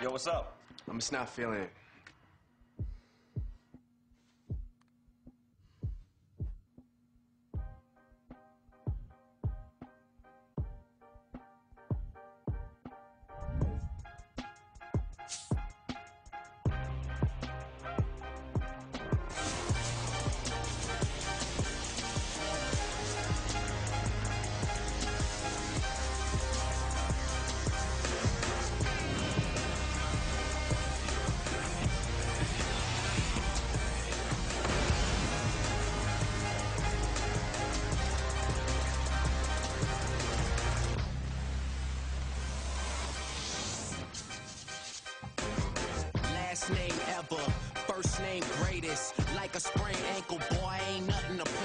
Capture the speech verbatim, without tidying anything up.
Yo, what's up? I'm just not feeling it. Last name ever, first name greatest. Like a sprained ankle, boy, ain't nothing to